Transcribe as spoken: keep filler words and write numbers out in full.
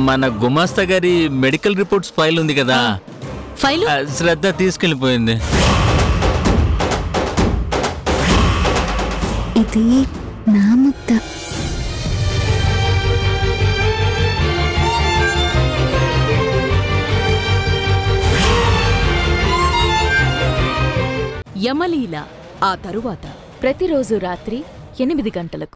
మన గుమాస్తా గారి మెడికల్ రిపోర్ట్స్ ఫైల్ ఉంది కదా, ఫైల్ శ్రద్ధ తీసుకెళ్ళిపోయింది. ఇది నా ముద్ద. యమలీల ఆ తరువాత ప్రతిరోజు రాత్రి ఎనిమిది గంటలకు.